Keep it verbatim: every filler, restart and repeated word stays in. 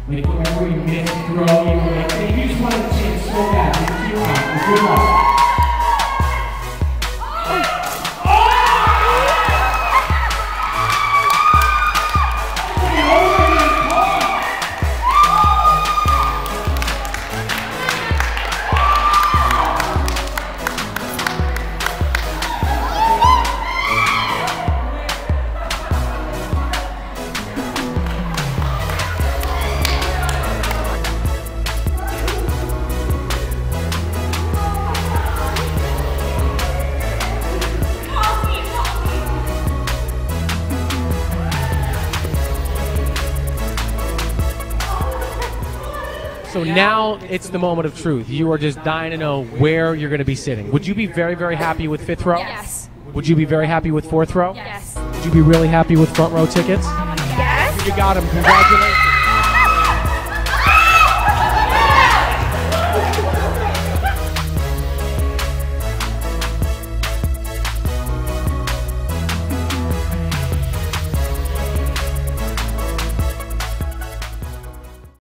Make whatever you miss, throw, you make. If you just want to chance so bad, it's too hard. Good luck. So now it's the moment of truth. You are just dying to know where you're going to be sitting. Would you be very, very happy with fifth row? Yes. Would you be very happy with fourth row? Yes. Would you be really happy with front row tickets? Yes. You got them. Congratulations.